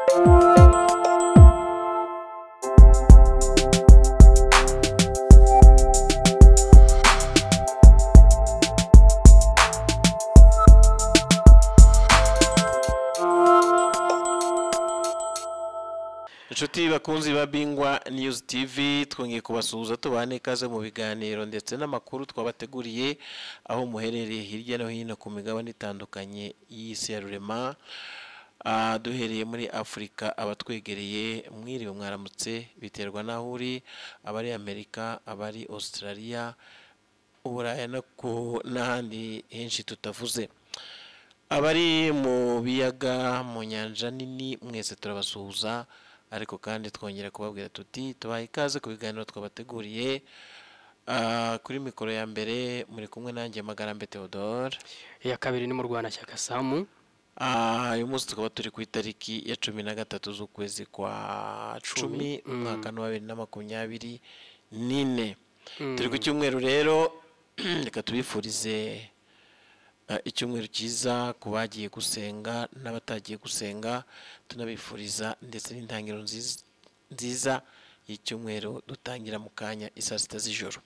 Inshuti bakunzi ba Bingwa News TV twongeye kubasuhuza tubane ikaze mu biganiro ndetse n'amakuru twabateguriye aho muherereye hirya no hino ku migabane itandukanye y'isi ya rurema. Duhereye muri Afrika abatwegereye mwiriwe mwaramutse biterwa naho uri, abari Amerika, abari Australia, Uburaya n'ahandi henshi tutavuze, abari mu biyaga mu nyanja nini mwese turabasuhuza. Ariko kandi twongera kubabwira tuti tubaye ikaze ku biganiro twabateguriye. Kuri mikoro ya mbere muri kumwe nanjye Magarambe Theodore, iya kabiri ni mu Rwanda Shyaka Samu. Uyu munsi tukaba turi ku itariki ya 13 z'ukwezi kwa 10 umwaka wa 2024. Turi ku cyumweru rero, reka tubifurize icyumweru cyiza ku bagiye gusenga n'abatagiye gusenga, tunabifuriza ndetse n'intangiriro nziza y'icyumweru dutangira mu kanya isaa 6 z'ijoro.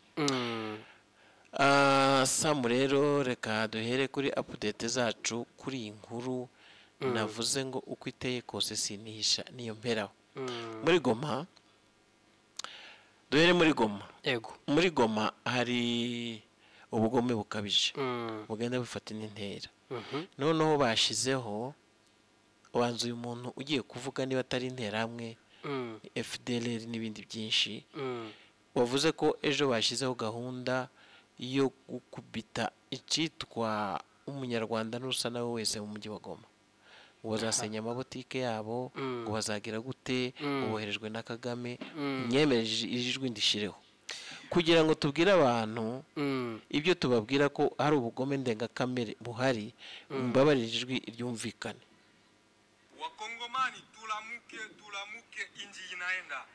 Samu rero reka duhere kuri update zacu kuri iyi nkuru navuze ngo uko iteye kose sinihisha niyo mperaho. Muri Goma, duhere muri Goma. Yego, muri Goma hari ubugome bukabije bugenda bufata n'intera. Noneho bashizeho ubanza uyu muntu ugiye kuvuga niba atari intera hamwe FDLR n'ibindi byinshi, wavuze ko ejo bashizeho gahunda yo gukubita icyitwa umunyarwanda n'usa nawe wese mu mujyi wa Goma, ngo bazasenya amabotike yabo, ngo bazagira gute, uboherejwe na Kagame. Nyemeje ijwi ndishireho kugira ngo tubwire abantu ibyo tubabwira ko hari ubugome ndengakamere buhari, mbabarira ijwi ryumvikane. Wakongomani tulamuke inji inaenda.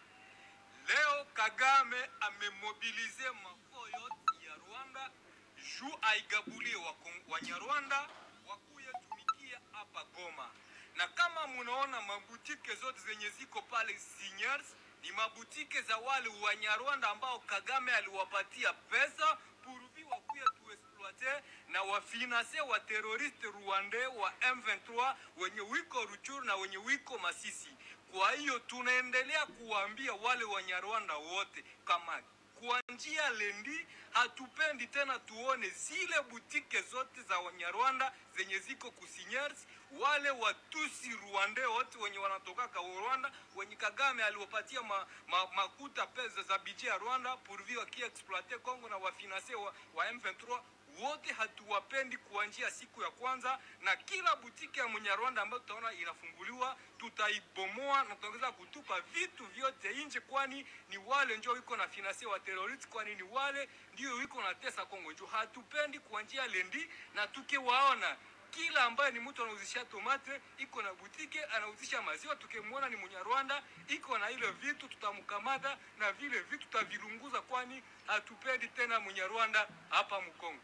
Leo Kagame amemobilize mafo yote ya Rwanda juu aigabulie Wanyarwanda wakuye tumikia hapa Goma. Na kama munaona mabutike zote zenye ziko pale Signers ni mabutike za wale Wanyarwanda ambao Kagame aliwapatia pesa puruvi wakuye tuexploite na wafinanse wa teroriste Rwande wa M23 wenye wiko Ruchuru na wenye wiko Masisi. Kwa hiyo tunaendelea kuambia wale Wanyarwanda wote kama kuanzia lendi hatupendi tena tuone zile butike zote za Wanyarwanda zenye ziko kusinyers. Wale watusi Rwande wote wenye wanatoka kwa Rwanda wenye Kagame aliwapatia makuta pesa za bidget ya Rwanda pourvu wakie exploiter Kongo na wafinanse wa M23 wote hatuwapendi kuanzia siku ya kwanza. Na kila butike ya Mnyarwanda ambayo tutaona inafunguliwa tutaibomoa na tutaongeza kutupa vitu vyote nje, kwani ni wale ndio wiko na finance wa terrorist, kwani ni wale ndio wiko na tesa Kongo. Ndio hatupendi kuanzia lendi, na tukiwaona kila ambaye ni mtu anauzisha tomate iko na butike anauzisha maziwa, tukimwona ni Mnyarwanda iko na ile vitu tutamkamata na vile vitu tutavirunguza, kwani hatupendi tena Mnyarwanda hapa Mkongo.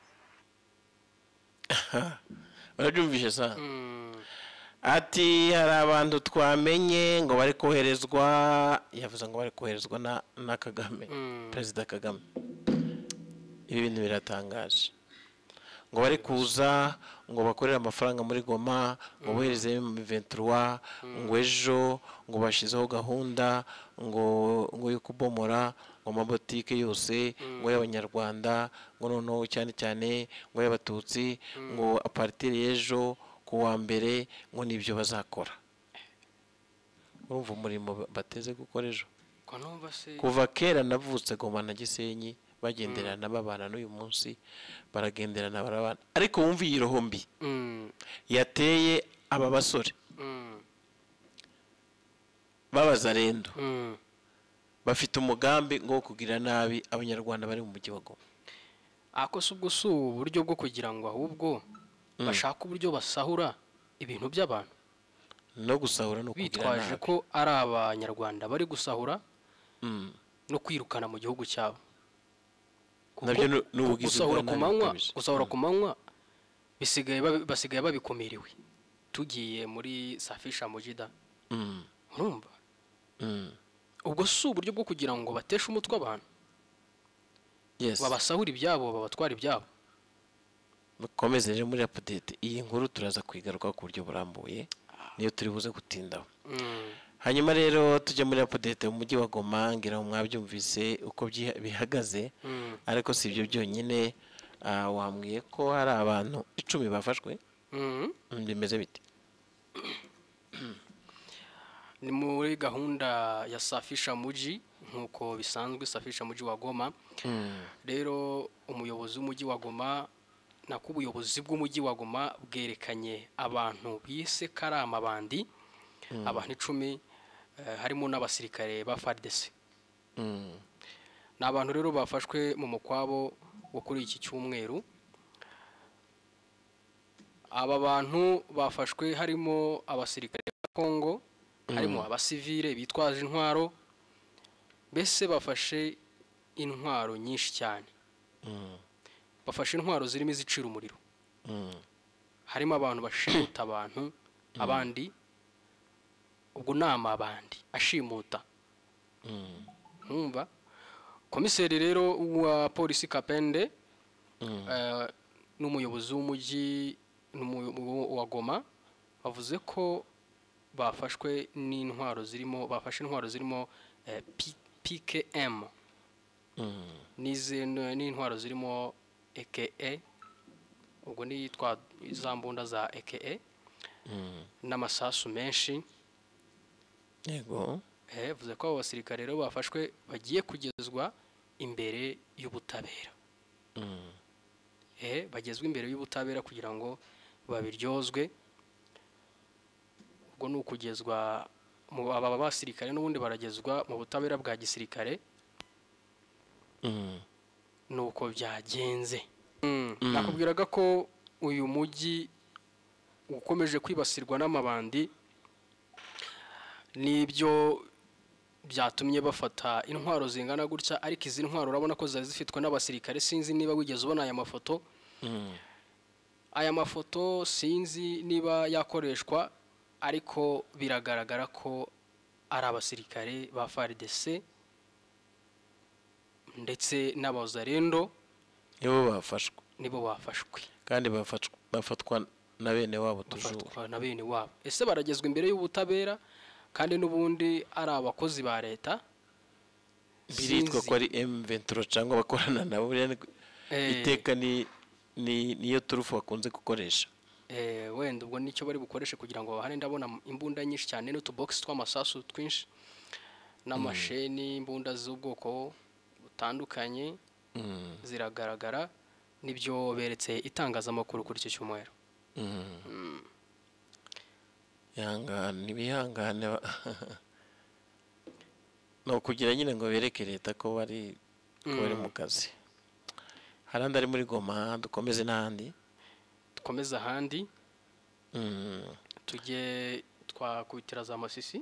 Barabyumvishe sa ati hari abantu twamenye ngo bari koherezwa, yavuze ngo bari koherezwa na Kagame, Perezida Kagame. Ibi bintu biratangaje, ngo bari kuza ngo bakorera amafaranga muri Goma, ngo bohereze mu 23, ngo ejo ngo bashizeho gahunda ngo yo kubomora ngo mabotike yose ngo y'Abanyarwanda, ngo noneho cyane cyane ngo y'Abatutsi, ngo a partir y'ejo ku wa mbere ngo nibyo bazakora. Urumva umurimo bateze gukora ejo. Kuva kera navutse Goma na Gisenyi bagenderana babana n'uyu munsi baragenderana barabana, ariko wumva iyi roho mbi yateye aba basore babazarendo bafite umugambi ngo kugira nabi Abanyarwanda bari mu mujyi wa Goma. Akose ubwo si uburyo bwo kugira ngo ahubwo bashaka uburyo basahura ibintu by'abantu, no gusahura no kugira nabi, bitwaje ko ari Abanyarwanda bari gusahura no kwirukana mu gihugu cyabo. Nabyo n'ubugizi bwa nabi, gusahura ku manywa basigaye babikomeriwe. Tugiye muri Safisha Mujida urumva Mm. ubwo si uburyo bwo kugira ngo bateshe umutwe abantu Yes. babasahura ibyabo babatwara ibyabo. Mukomeze rero muri update iyi nkuru turaza kwigaruka ku buryo burambuye niyo turi buze gutindaho. Hanyuma rero tujya muri update mu mujyi wa Goma ngira ngo mwabyumvise uko bihagaze ariko si ibyo byonyine wambwiye ko hari abantu 10 bafashwe. Bimeze bite? Ni muri gahunda ya safisha muji nkuko bisanzwe safisha muji wa Goma. Rero umuyobozi w'umujyi wa Goma nako ubuyobozi bw'umujyi wa Goma bwerekanye abantu bise karama bandi abantu 10 harimo n'abasirikare ba FARDC. N'abantu rero bafashwe mu mukwabo wo kuri iki cyumweru. Aba bantu bafashwe harimo abasirikare ba Kongo, harimo abasivile bitwaje intwaro, bese bafashe intwaro nyinshi cyane. Bafashe intwaro zirimo izicira umuriro. Harimo abantu bashimuta abantu, abandi ubwo nama abandi ashimuta. Numva komiseri rero wa polisi Kapende n'umuyobozi w'umujyi wa Goma bavuze ko bafashwe bafashe intwaro zirimo PKM n'intwaro zirimo EKE ubwo ni za mbunda za EKE n'amasasu menshi. Yego. Bivuze ko abo basirikare rero bafashwe bagiye kugezwa imbere y'ubutabera. Bagezwe imbere y'ubutabera kugira ngo babiryozwe. Ubwo ni ukugezwa aba basirikare n'ubundi baragezwa mu butabera bwa gisirikare. Nuko byagenze. Nakubwiraga ko uyu mujyi ukomeje kwibasirwa n'amabandi nibyo byatumye bafata intwaro zingana gutya ariko izi ntwaro urabona ko zari zifitwe n'abasirikare. Sinzi niba wigeze ubona aya mafoto. Aya mafoto sinzi niba yakoreshwa ariko biragaragara ko ari abasirikare ba FARDC ndetse n'abazarendo nibo bafashwe kandi bafatwa na bene wabo tujuru. Ese baragezwa imbere y'ubutabera kandi n'ubundi ari abakozi ba leta biritwa ko ari M23 cyangwa bakorana nabo iteka niyo turufu bakunze gukoresha. Wenda ubwo nicyo bari bukoreshe kugira ngo bahane. Ndabona imbunda nyinshi cyane n'utubox tw'amasasu twinshi n'amasheni imbunda z'ubwoko butandukanye ziragaragara nibyo beretse itangazamakuru kuri icyo cyumweru. Nibihangane no kugira nyine ngo bereke leta ko bari mu kazi. Harandi ari muri Goma dukomeze n'ahandi. Dukomeze ahandi. Tujye twakubitira za Masisi.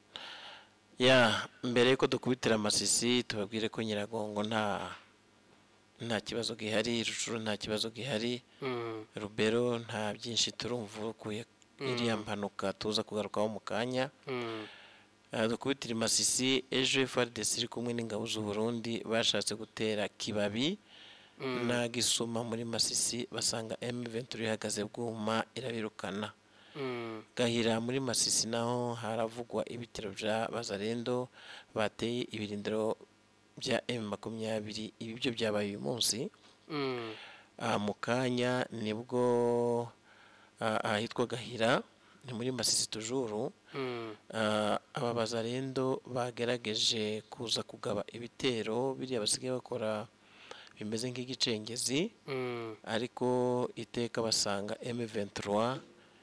Mbere yuko dukubitira Masisi tubabwire ko Nyiragongo nta kibazo gihari, Rucuru nta kibazo gihari, Rubero nta byinshi turumva kuye iriya mpanuka tuza kugarukaho mu kanya. Dukubitira Masisi ejo FARDC iri kumwe n'ingabo z'u Burundi bashatse gutera Kibabi na Gisuma muri Masisi basanga M23 ihagaze bwuma irabirukana. Gahira muri Masisi naho haravugwa ibitero bya Bazarendo bateye ibirindiro bya M20. Ibi byo byabaye uyu munsi. Mu kanya nibwo ahitwa Gahira ni muri Masisi tujuru. Aba Bazarendo bagerageje kuza kugaba ibitero biriya basigaye bakora bimeze nk'igicengezi ariko iteka basanga M23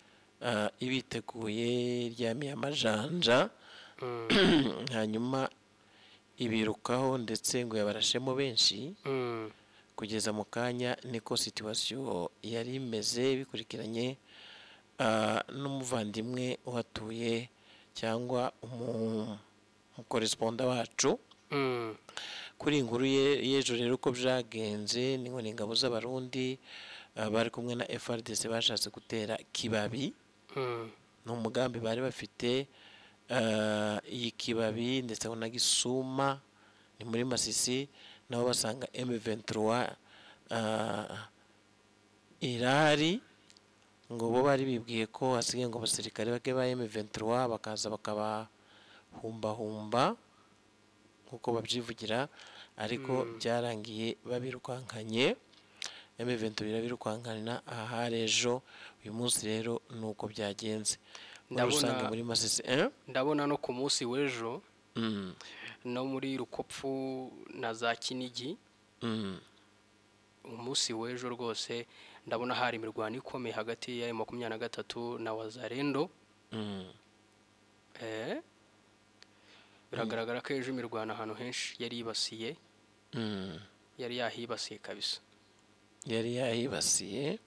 ibiteguye ryamiye amajanja hanyuma ibirukaho ndetse ngo yabarashemo benshi. Kugeza mu kanya niko situation yari imeze bikurikiranye n'umuvandimwe uhatuye cyangwa umukoresponda wacu kuri inkuru y'ejo rero uko byagenze ni ngo ni ingabo z'abarundi bari kumwe na FARDC bashatse gutera Kibabi. Ni umugambi bari bafite y'ikibabi ndetse na Gisuma ni muri Masisi nabo basanga M23 irahari ngo bo bari bibwiye ko hasigaye ngo abasirikare bake ba M23 bakaza bakabahumbahumba nk'uko babyivugira ariko byarangiye babirukankanye M23 irabirukankana ahari ejo uyu munsi rero nuko byagenze ndabona muri Masisi ndabona no ku munsi w'ejo no muri Rukopfu na za Kinigi umunsi w'ejo rwose ndabona hari imirwano ikomeye hagati ya M23 na Wazalendo biragaragara ko ejo imirwano ahantu henshi yari yibasiye yari yahibasiye kabisa yari yahibasiye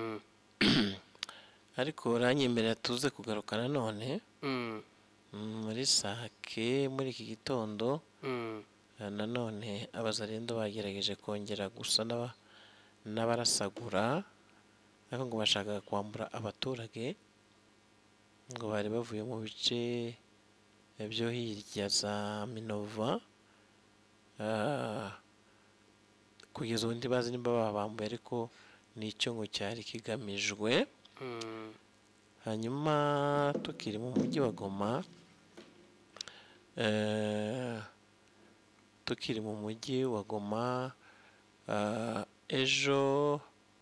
ariko uranyemerera tuze kugaruka nanone muri Sake muri iki gitondo nanone Abazalendo bagerageje kongera gusa n'abarasagura ariko ngo bashaka kwambura abaturage ngo bari bavuye mu bice byo hirya za Minova kugeza ubundi bazi nimba babambuye ariko nicyo ngo cyari kigamijwe hanyuma tukiri mu mujyi wa Goma ejo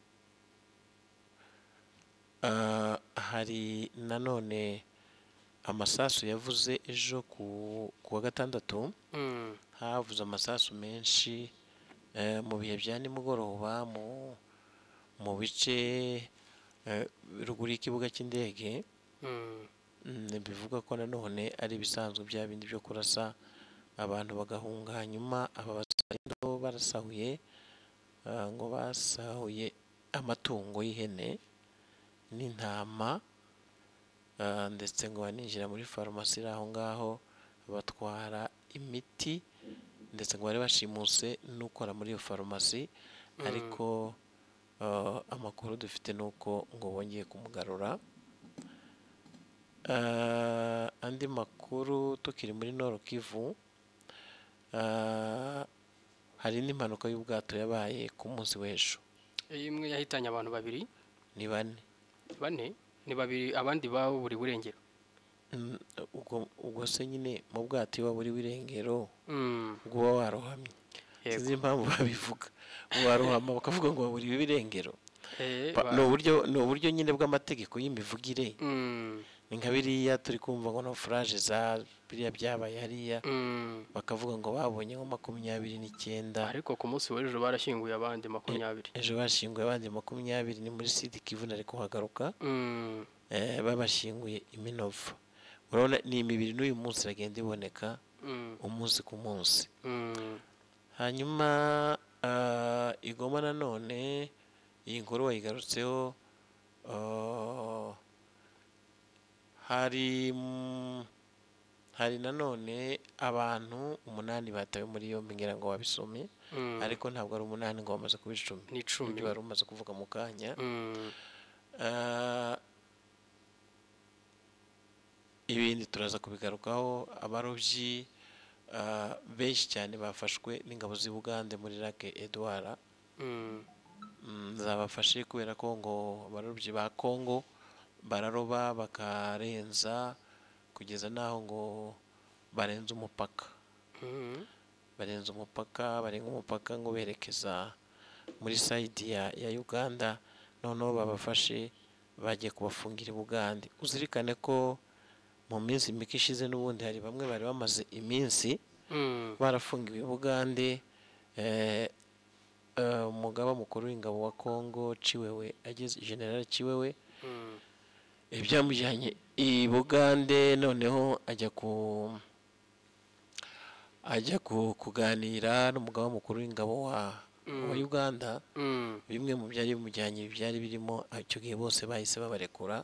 hari nanone amasasu yavuze ejo ku wa gatandatu havuze amasasu menshi mu bihe bya nimugoroba mu bice ruguru y'ikibuga cy'indege bivuga ko nanone ari ibisanzwe bya bindi byo kurasa abantu bagahunga hanyuma aba Bazalendo barasahuye ngo basahuye amatungo y'ihene n'intama ndetse ngo baninjira muri farumasi iri aho ngaho batwara imiti ndetse ngo bari bashimuse n'ukora muri iyo farumasi ariko amakuru dufite nuko ngo bongeye kumugarura andi makuru tukiri muri Nord Kivu hari n'impanuka y'ubwato yabaye ku munsi w'ejo imwe yahitanye abantu babiri ni bane ni babiri abandi buri burengero ubwo se nyine mu bwato iwa buri burengero ubwo uba warohamye sinzi impamvu babivuga warohama bakavuga ngo buri birengero ni uburyo nyine bw'amategeko y'imivugire ni nka biriya turi kumva ngo naufrage za biriya byabaye hariya bakavuga ngo babonye nko 29 ariko ku munsi w'ejo barashyinguye abandi 20 ejo bashyinguye abandi 20 ni muri Sud Kivu nari kuhagaruka babashyinguye Iminova urabona ni imibiri n'uyu munsi iragenda iboneka umunsi ku munsi hanyuma Igoma nanone iyi nkuru wayigarutseho hari nanone abantu 8 batawe muri yombi ngira ngo wabisomye ariko ntabwo ari 8 ngo bamaze kuba 10 ni 10 bari umaze kuvuga mu kanya ibindi turaza kubigarukaho abarobyi benshi cyane bafashwe n'ingabo z'i Bugande muri Lac Edouard zabafashe kubera ko ngo abarobyi ba Congo bararoba bakarenza kugeza naho ngo barenze umupaka barenga umupaka ngo berekeza muri side ya Uganda noneho babafashe bagiye kubafungira i Bugande uzirikane ko mu minsi mike ishize n'ubundi hari bamwe bari bamaze iminsi barafungiwe i Bugande umugaba mukuru w'ingabo wa Congo Chiwewe ageze General Chiwewe ibyamujyanye i Bugande noneho ajya kuganira n'umugaba mukuru w'ingabo wa Uganda bimwe mu byari bimujyanye byari birimo icyo gihe bose bahise babarekura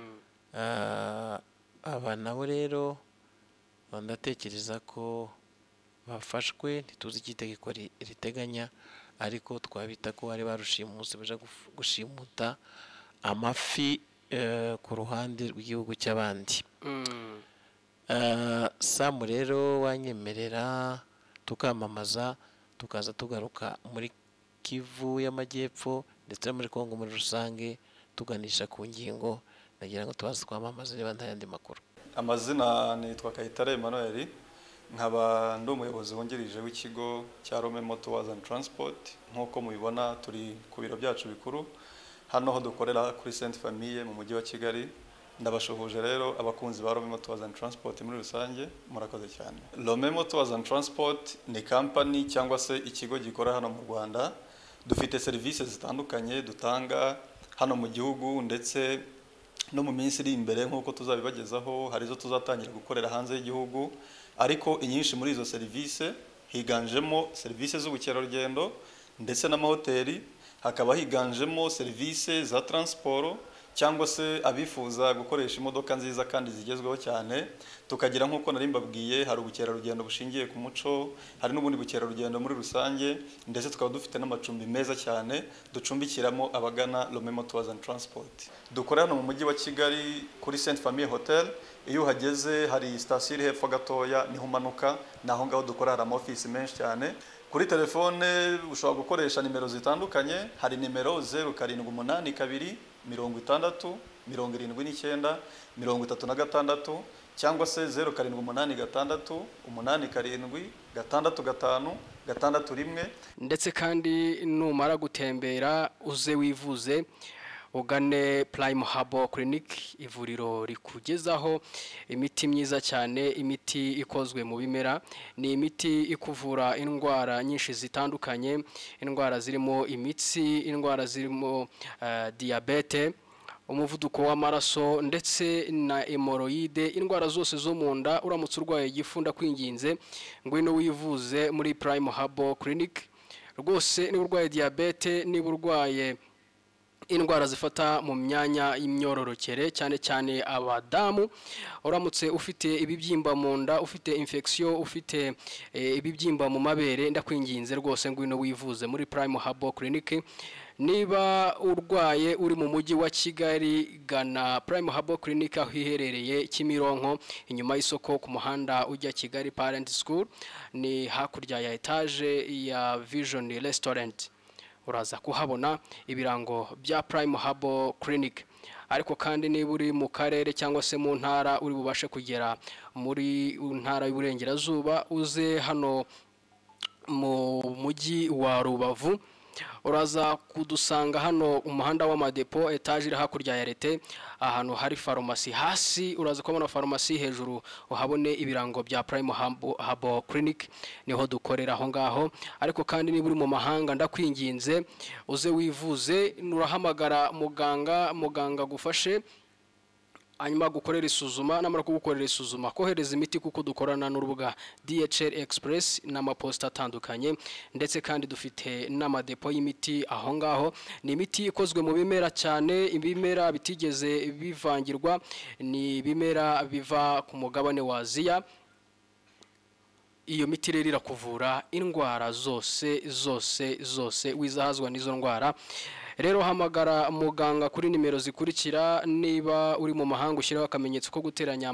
aba nabo rero ndatekereza ko bafashwe ntituzi itegeko riteganya ariko twabita ko bari barushimusi baje gushimuta amafi ku ruhande rw'igihugu cy'abandi Samu rero wanyemerera tukamamaza tukaza tugaruka muri Kivu y'Amajyepfo ndetse muri Kongo muri rusange tuganisha ku ngingo nagira ngo tubaze twamamaze niba nta yandi makuru. Amazina nitwa Kayitare Emmanuel, nkaba ndi umuyobozi wungirije w'ikigo cya Rome Motors and Transport. Nk'uko mubibona turi ku biro byacu bikuru hano ho dukorera kuri Sainte Famille mu mujyi wa Kigali. Ndabashuhuje rero abakunzi ba Rome Motors and Transport muri rusange, murakoze cyane. Rome Motors and Transport ni company cyangwa se ikigo gikora hano mu Rwanda. Dufite serivisi zitandukanye dutanga hano mu gihugu ndetse no mu minsi iri imbere nk'uko tuzabibagezaho, hari izo tuzatangira gukorera hanze y'igihugu, ariko inyinshi muri izo serivisi higanjemo serivisi z'ubukerarugendo ndetse n'amahoteli, hakaba higanjemo serivisi za transport cyangwa se abifuza gukoresha imodoka nziza kandi zigezweho cyane. Tukagira nk'uko nari mbabwiye, hari ubukerarugendo bushingiye ku muco, hari n'ubundi bukerarugendo muri rusange, ndetse tukaba dufite n'amacumbi meza cyane ducumbikiramo abagana Rome Motors and Transport. Dukorera hano mu mujyi wa Kigali kuri Sainte Famille Hotel. Iyo uhageze hari station iri hepfo gatoya niho umanuka, naho ngaho dukora hari amafisi menshi cyane. Kuri telefone ushobora gukoresha nimero zitandukanye, hari nimero 0782 60 79 36 cyangwa se 0786 87 655 ndetse kandi numara gutembera uze wivuze ugane Prime Herbal Clinic, ivuriro rikugezaho imiti myiza cyane, imiti ikozwe mu bimera. Ni imiti ikuvura indwara nyinshi zitandukanye, indwara zirimo imitsi, indwara zirimo diabete, umuvuduko w'amaraso ndetse na hemorrhoide, indwara zose zo mu nda. Uramutse urwaye igifunda kwinginze ngwino wivuze muri Prime Herbal Clinic. Rwose ni urwaye diabete, ni urwaye indwara zifata mu myanya y'imyororokere cyane cyane abadamu, uramutse ufite ibibyimba mu nda, ufite infection, ufite ibibyimba mu mabere, ndakwinginze rwose ngwino wivuze muri Prime Herbal Clinic. Niba urwaye uri mu mujyi wa Kigali, gana Prime Herbal Clinic aho iherereye Kimironko inyuma y'isoko ku muhanda ujya Kigali Parent School, ni hakurya ya etage ya Vision Restaurant. Uraza kuhabona ibirango bya Prime Herbal Clinic. Ariko kandi niba uri mu karere cyangwa se mu ntara uri bubashe kugera muri ntara y'Uburengerazuba, uze hano mu mujyi wa Rubavu, uraza kudusanga hano umuhanda w'amadepo, etage iri hakurya ya Rete, ahantu hari farumasi. Hasi uraza kubona farumasi, hejuru uhabone ibirango bya Prime Herbal Clinic, niho dukorera aho ngaho. Ariko kandi niba uri mu mahanga, ndakwinginze uze wivuze, nurahamagara muganga gufashe, hanyuma gukorera isuzuma, namara kugukorera isuzuma kohereza imiti, kuko dukorana n'urubuga DHL Express n'amaposta atandukanye. Ndetse kandi dufite n'amadepo y'imiti aho ngaho. Ni imiti ikozwe mu bimera cyane, ibimera bitigeze bivangirwa, ni ibimera biva ku mugabane wa Aziya. Iyo miti rero irakuvura indwara zose wizahazwa n'izo ndwara. Rero hamagara muganga kuri nimero zikurikira. Niba uri mu mahanga ushyiraho akamenyetso ko guteranya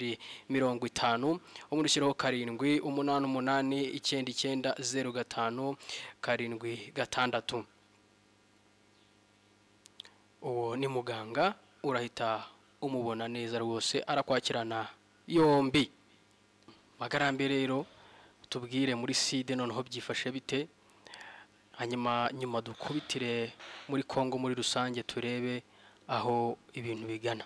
250, umuntu ushyiraho 7 88 99 05 76. Uwo ni muganga, urahita umubona neza rwose, arakwakirana yombi. Magarambe rero tubwire muri side noneho byifashe bite, hanyuma nyuma dukubitire muri Kongo muri rusange turebe aho ibintu bigana.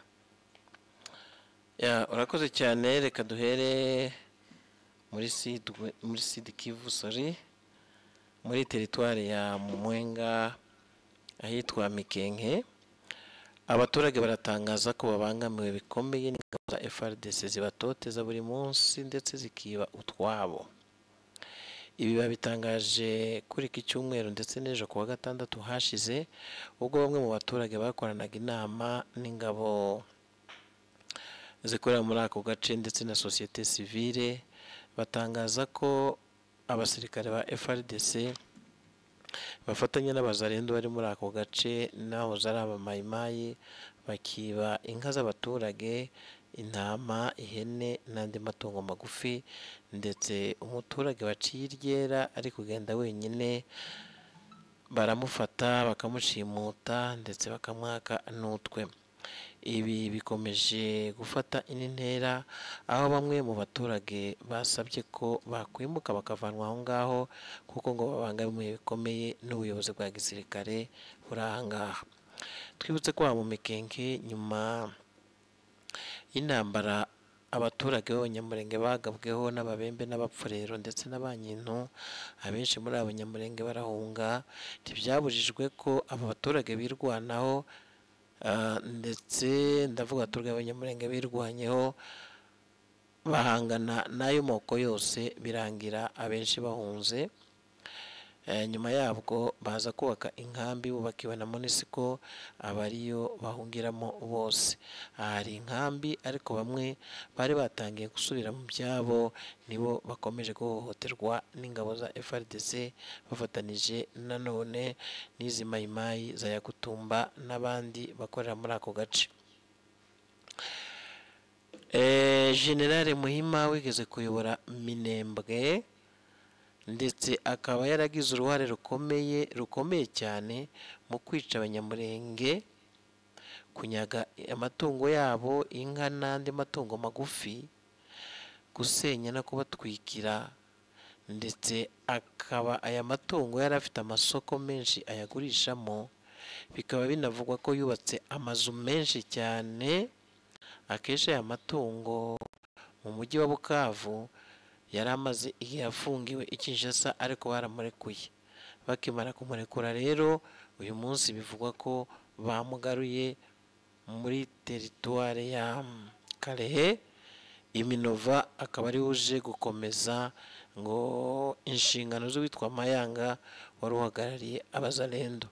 Urakoze cyane. Reka duhere muri Sud Kivu, muri teritwari ya Mwenga ahitwa Mikenke. Abaturage baratangaza ko babangamiwe bikomeye n'ingabo za FARDC zibatoteza buri munsi ndetse zikiba utwabo. Ibi babitangaje kuri iki cyumweru ndetse n'ejo kuwa gatandatu hashize, ubwo bamwe mu baturage bakoranaga inama n'ingabo zikorera muri ako gace ndetse na societe civile. Batangaza ko abasirikare ba FARDC bafatanya n'abazarendo bari muri ako gace naho zari abamayimayi, bakiba inka z'abaturage intama, ihene n'andi matungo magufi, ndetse umuturage waciye iryera ari kugenda wenyine baramufata bakamushimuta ndetse bakamwaka n'utwe. Ibi bikomeje gufata indi ntera, aho bamwe mu baturage basabye ko bakwimuka bakavanwa aho ngaho kuko ngo babangamiwe bikomeye n'ubuyobozi bwa gisirikare buri aha ngaha. Twibutse ko mu Mikenke nyuma y'intambara abaturage b'abanyamurenge bagabweho n'ababembe n'abapfurero ndetse n'abanyintu, abenshi muri abo banyamurenge barahunga. Ntibyabujijwe ko aba baturage birwanaho, ndetse ndavuga abaturage b'abanyamurenge birwanyeho bahangana n'ayo moko yose, birangira abenshi bahunze. Nyuma yabwo baza kubaka inkambi bubakiwe na MONUSCO, aba ariyo bahungiramo bose. Hari inkambi ariko bamwe bari batangiye gusubira mu byabo, nibo bakomeje guhohoterwa n'ingabo za FARDC bafatanije nanone n'izi mayimayi za Yakutumba n'abandi bakorera muri ako gace. General Muhima wigeze kuyobora Minembwe ndetse akaba yaragize uruhare rukomeye cyane mu kwica abanyamurenge, kunyaga amatungo yabo, inka n'andi matungo magufi, gusenya no kubatwikira, ndetse akaba aya matungo yari afite amasoko menshi ayagurishamo. Bikaba binavugwa ko yubatse amazu menshi cyane. Akenshi aya matungo mu mujyi wa Bukavu yari amaze igihe afungiwe i Kinshasa, ariko baramurekuye. Bakimara kumurekura rero, uyu munsi bivugwa ko bamugaruye muri teritware ya Kalehe. Iminova akaba ari uje gukomeza ngo inshingano z'uwitwa Mayanga wari uhagarariye abazalendo.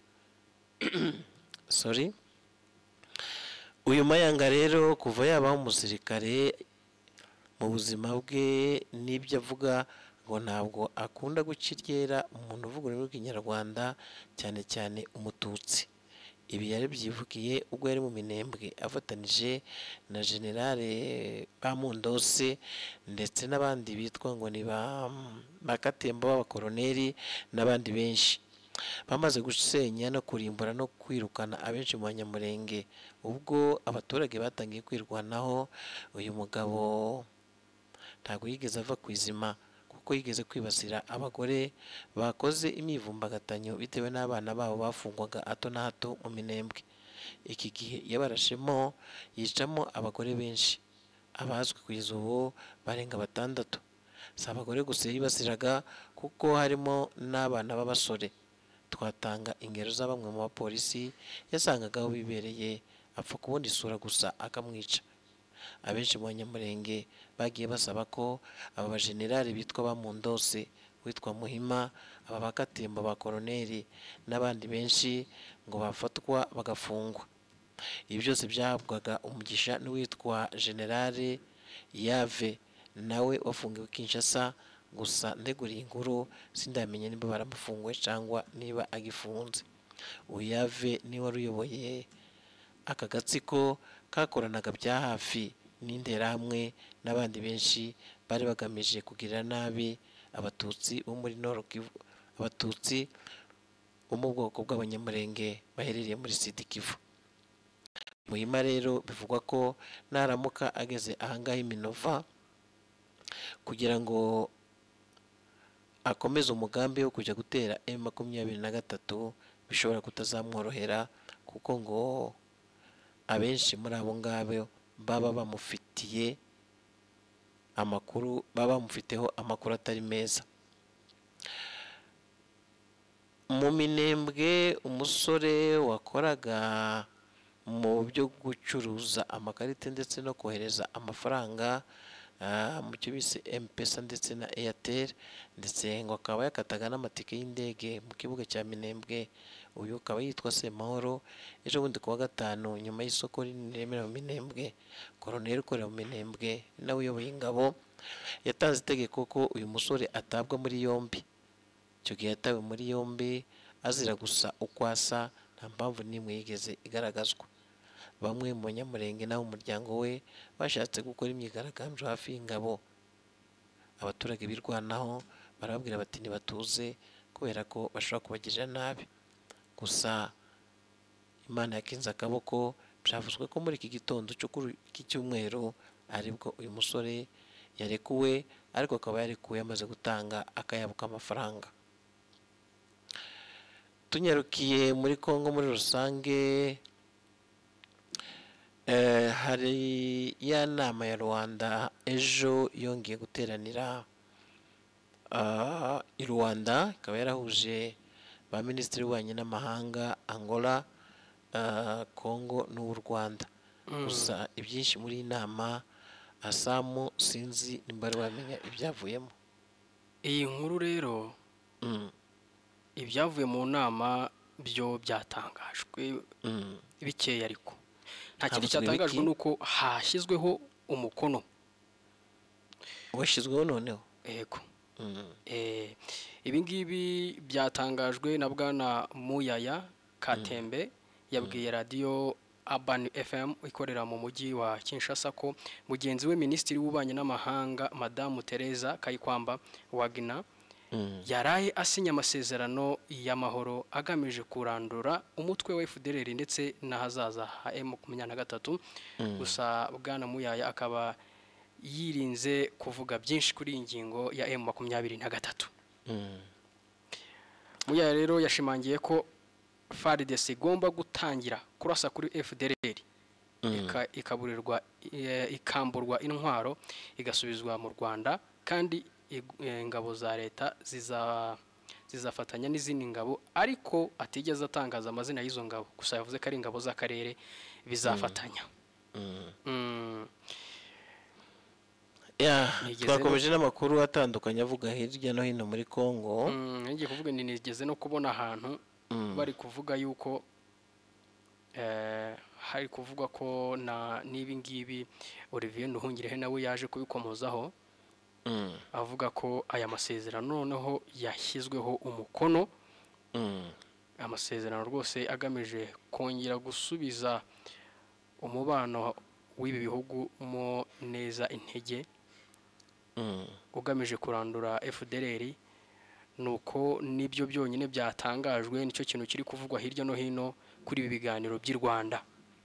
Uyu Mayanga rero kuva yabaho umusirikare, mu buzima bwe n'ibyo avuga ngo ntabwo akunda guca iryera umuntu uvuga ururimi rw'ikinyarwanda, cyane cyane umututsi. Ibi yari byivugiye ubwo yari mu Minembwe afatanije na Generale Bamundose ndetse n'abandi bitwa ngo ni ba Katembo b'abakoroneri n'abandi benshi. Bamaze gusenya no kurimbura no kwirukana abenshi mu banyamurenge, ubwo abaturage batangiye kwirwanaho, uyu mugabo ntabwo yigeze ava ku izima, kuko yigeze kwibasira abagore bakoze imyivumbagatanyo bitewe n'abana babo bafungwaga hato na hato mu Minembwe. Iki gihe yabarashemo yicamo abagore benshi, abazwi kugeza ubu barenga 6. Si abagore gusa yibasiraga kuko harimo n'abana b'abasore. Twatanga ingero za bamwe mu bapolisi yasangaga aho bibereye, apfa kubona isura gusa akamwica. Abenshi mu banyamurenge bagiye basaba ko aba bajenerali bitwa Bamundose, witwa Muhima, aba Bakatembo ba koroneri n'abandi benshi ngo bafatwa bagafungwa. Ibi byose byahabwaga umugisha n'uwitwa Generale Yave, nawe wafungiwe Kinshasa. Gusa ndeguriye inkuru sindamenya niba baramufunguye cyangwa niba agifunze. Uyave ni wari uyoboye aka gatsiko kakoranaga bya hafi n'interahamwe n'abandi benshi bari bagamije kugirira nabi abatutsi bo muri Nord Kivu, abatutsi bo mu bwoko bw'abanyamurenge baherereye muri Sud Kivu. Muhima rero bivugwa ko naramuka ageze ahangaha Iminova kugira ngo akomeza umugambi wo kujya gutera M23, bishobora kutazamworohera kuko ngo abenshi muri abo ngabo baba bamufitiye amakuru, baba bamufiteho amakuru atari meza. Mu Minembwe umusore wakoraga mu byo gucuruza amakarita ndetse no kohereza amafaranga mu cyo bise M-Pesa ndetse na Airtel, ndetse ngo akaba yakataga n'amatike y'indege mu kibuga cya Minembwe. Uyu akaba yitwa Semahoro. Ejo bundi kuwa gatanu, nyuma y'isoko rinini remera mu Minembwe, koroneri ukorera mu Minembwe nawe uyoboye ingabo yatanze itegeko ko uyu musore atabwa muri yombi. Icyo gihe yatawe muri yombi azira gusa uko asa, nta mpamvu n'imwe yigeze igaragazwa. bamwe mu banyamurenge n'abo mu muryango we bashatse gukora imyigaragambyo hafi y'ingabo. Abaturage birwanaho barababwira bati ntibatuze kubera ko bashobora kubagirira nabi. Gusa Imana yakinze akaboko, byavuzwe ko muri iki gitondo cyo kuri iki cyumweru aribwo uyu musore yarekuwe, ariko akaba yarekuwe yamaze gutanga akayabo k'amafaranga. Tunyarukiye muri Kongo muri rusange, hari ya nama ya Rwanda ejo yongeye guteranira i Rwanda, ikaba yarahuje ba minisitiri w'ububanyi n'amahanga Angola, Kongo n'u Rwanda. Gusa ibyinshi muri iyi nama Asamu sinzi nimba ari wamenya ibyavuyemo. Iyi nkuru rero ibyavuye mu nama byo byatangajwe bikeya, ariko nta kintu cyatangajwe nuko hashyizweho umukono. Washyizweho noneho? Yego. Ibi ngibi byatangajwe na Bwana Muyaya Katembe, yabwiye radio Urban FM ikorera mu mujyi wa Kinshasa ko mugenzi we Minisitiri w'ububanyi n'amahanga Madamu Teresa Kayikwamba Wagner yaraye asinya amasezerano y'amahoro agamije kurandura umutwe wa FDLR ndetse n'ahazaza ha M23. Gusa Bwana Muyaya akaba yirinze kuvuga byinshi kuri iyi ngingo ya M23. Muyaya rero yashimangiye ko FARDC igomba gutangira kurasa kuri FDLR ikamburwa intwaro igasubizwa mu Rwanda, kandi ingabo za leta zizafatanya n'izindi ngabo, ariko atigeze atangaza amazina y'izo ngabo. Gusa yavuze ko ari ingabo z'akarere bizafatanya. Twakomeje n'amakuru atandukanye avuga hirya no hino muri Kongo. Ngiye kuvuga nigeze no kubona ahantu bari kuvuga yuko hari kuvugwa ko n'ibi ngibi Olivier Nduhungirehe nawe yaje kubikomozaho, avuga ko aya masezerano noneho yashyizweho umukono, amasezerano rwose agamije kongera gusubiza umubano w'ibi bihugu mo neza intege, ugamije kurandura FDLR. Nuko nibyo byonyine byatangajwe, nicyo kintu kiri kuvugwa hirya no hino kuri ibi biganiro by'i Rwanda.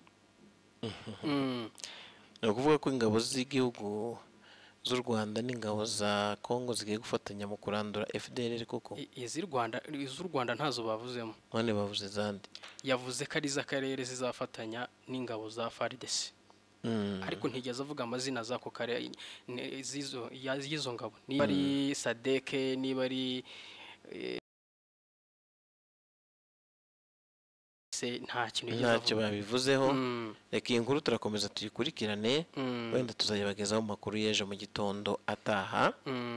Ni ukuvuga ko ingabo z'igihugu z'u Rwanda n'ingabo za Kongo zigiye gufatanya mu kurandura FDLR koko? Iz'u Rwanda ntazo bavuzemo. None bavuze zandi? Yavuze ko ari iz'akarere zizafatanya n'ingabo za FARDC. Ariko ntigeze avuga amazina z'ako karere y'izo ngabo, niba ari SADC, niba ari nta kintu ntacyo babivuzeho. Reka iyi nkuru turakomeza tuyikurikirane, wenda tuzayibagezaho mu makuru y'ejo mu gitondo ataha.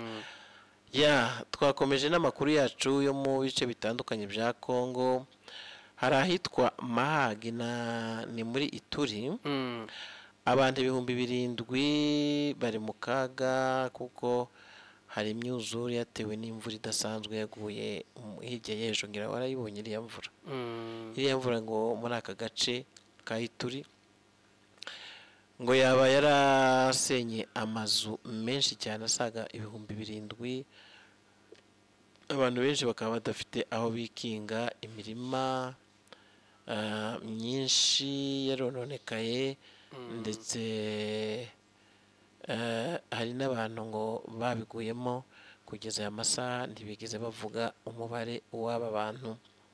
Twakomeje n'amakuru yacu yo mu bice bitandukanye bya Kongo. Hari ahitwa Mahagi ni muri Ituri, abantu 7,000 bari mu kaga kuko hari imyuzure yatewe n'imvura idasanzwe yaguye hirya y'ejo. Ngira warayibonye iriya mvura. Iriya mvura ngo muri aka gace ka Ituri ngo yaba yarasenye amazu menshi cyane asaga 7,000. Abantu benshi bakaba badafite aho bikinga, imirima myinshi yarononekaye, ndetse hari n'abantu ngo babiguyemo. Kugeza aya masaha ntibigeze bavuga umubare w'aba bantu.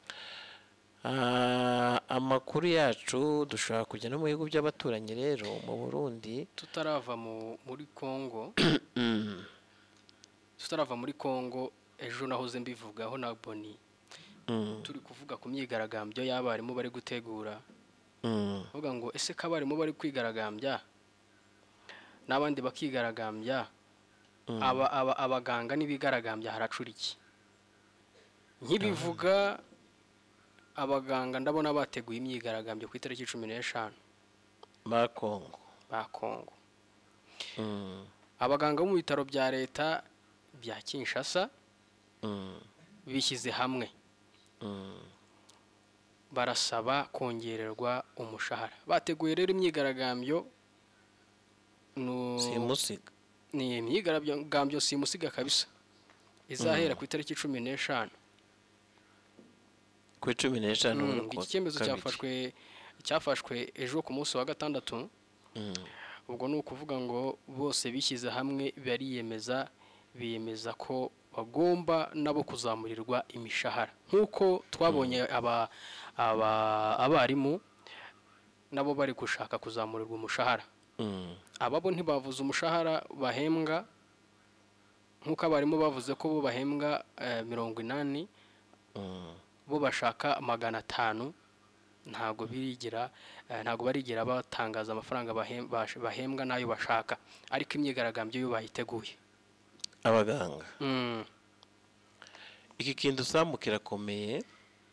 Amakuru yacu dushobora kujya no mu bihugu by'abaturanyi rero mu Burundi, tutarava muri Kongo. Tutarava muri Kongo, ejo nahoze mbivugaho na Boni, turi kuvuga ku myigaragambyo y'abarimu bari gutegura. Vuga ngo ese ko abarimu bari kwigaragambya n'abandi bakigaragambya, abaganga n'ibigaragambya haracura iki? Nkibivuga abaganga ndabona bateguye imyigaragambyo ku itariki 15 ba Kongo. Abaganga bo mu bitaro bya leta bya Kinshasa bishyize hamwe barasaba kongererwa umushahara. Bateguye rero imyigaragambyo simusiga ni imyigaragambyo simusiga kabisa, izahera ku itariki 15. ku 15 iki cyemezo cyafashwe ejo ku munsi wa gatandatu. ubwo ni ukuvuga ngo bose bishyize hamwe biyemeza ko bagomba nabo kuzamurirwa imishahara, nk'uko twabonye abarimu nabo bari gushaka kuzamurirwa umushahara. Ababo ntibavuze umushahara bahembwa nk'uko abarimu bavuze ko bo bahembwa 80, bo bashaka 500. ntabwo barigera batangaza amafaranga bahembwa n'ayo bashaka, ariko imyigaragambyo yo bayiteguye abaganga. Iki kintu usamu kirakomeye,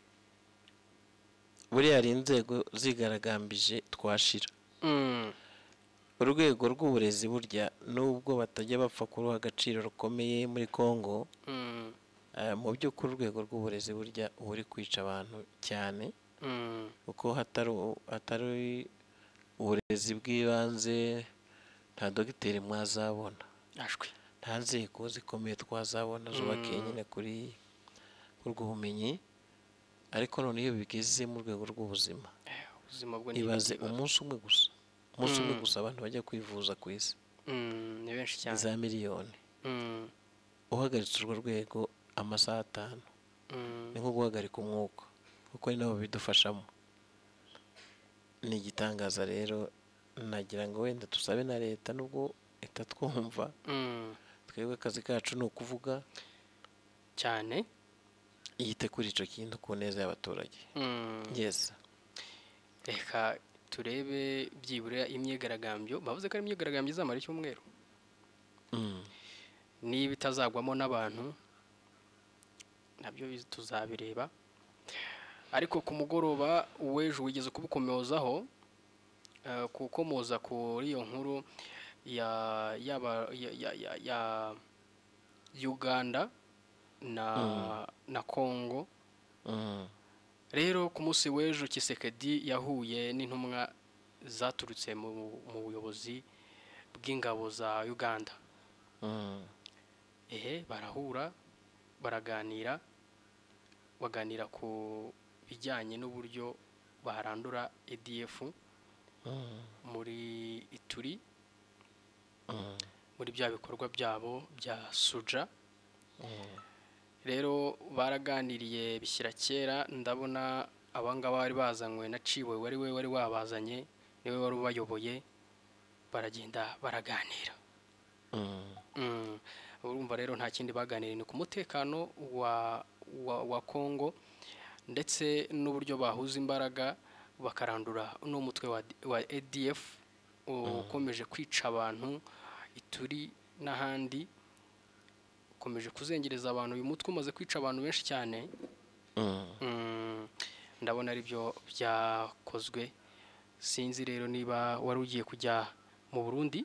buriya hari inzego zigaragambije twashira. Urwego rw'uburezi burya nubwo batajya bapfa kuruha agaciro rukomeye muri Kongo, mu by'ukuri urwego rw'uburezi burya uri kwica abantu cyane, kuko hatari uburezi bw'ibanze nta dogiteri mwazabona, nta nzego zikomeye twazabona zubakiye nyine kuri urwo bumenyi. Ariko none iyo bigeze mu rwego rw'ubuzima, ibaze umunsi umwe gusa abantu bajya kwivuza ku isi ni benshi cyane, za miliyoni. Uhagaritse urwo rwego amasaha 5 ni nko guhagarika umwuka, kuko ni nabo bidufashamo. Ni igitangaza rero, nagira ngo wenda tusabe na leta nubwo itatwumva, twebwe akazi kacu ni ukuvuga cyane, yite kuri icyo kintu ku neza y'abaturage. Yes. Reka turebe byibura imyigaragambyo. Bavuze ko ari imyigaragambyo izamara icyumweru, niba itazagwamo n'abantu nabyo tuzabireba. Ariko ku mugoroba w'ejo wigeze kubukomozaho, kukomoza kuri iyo nkuru ya Uganda na Kongo. Rero ku munsi w'ejo Tshisekedi yahuye n'intumwa zaturutse mu buyobozi bw'ingabo za Uganda. Barahura baraganira ku bijyanye n'uburyo barandura ADF muri Ituri, muri bya bikorwa byabo bya Suja. Rero baraganiriye bishyira kera, ndabona abangaba bari bazanywe na Ciwe wari wabazanye, niwe wari ubayoboye, baragenda baraganira. Urumva rero nta kindi baganiriye, ni ku mutekano wa Kongo ndetse n'uburyo bahuza imbaraga bakarandura n'umutwe wa ADF ukomeje kwica abantu Ituri n'ahandi, ukomeje kuzengereza abantu. Uyu mutwe umaze kwica abantu benshi cyane. Ndabona ari byo byakozwe. Sinzi rero niba wari ugiye kujya mu Burundi.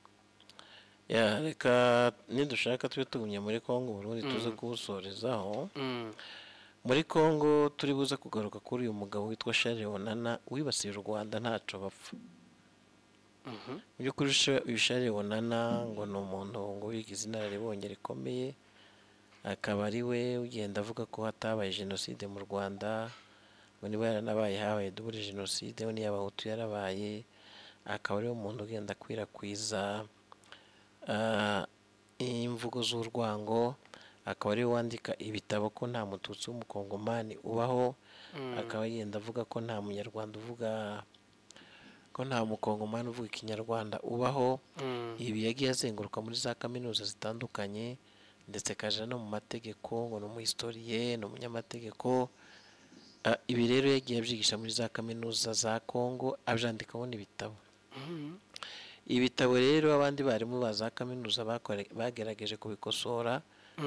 Reka nidushaka tube tugumye muri Kongo, Burundi tuze kubusorezaho. Muri Kongo turi buze kugaruka kuri uyu mugabo witwa Charles Onana wibasiye u Rwanda ntaco bapfa. Mu by'ukuri Charles Onana ngo ni umuntu ngo wigize inararibonye rikomeye, akaba ari we ugenda avuga ko hatabaye jenoside mu Rwanda, ngo niba yaranabaye habaye double jenoside, we n'iy'abahutu yarabaye. Akaba ari umuntu ugenda akwirakwiza imvugo z'urwango, akaba ari we wandika ibitabo ko nta mututsi w'umukongomani ubaho. Akaba yenda avuga ko nta munyarwanda uvuga ko nta mukongomani uvuga ikinyarwanda ubaho. Ibi yagiye azenguruka muri za kaminuza zitandukanye, ndetse kaje no mu mategeko, ngo ni umuhistoriye, ni umunyamategeko. Ibi rero yagiye abyigisha muri za kaminuza za Kongo, abyandikaho n'ibitabo. Ibitabo rero abandi barimu ba za kaminuza bagerageje kubikosora,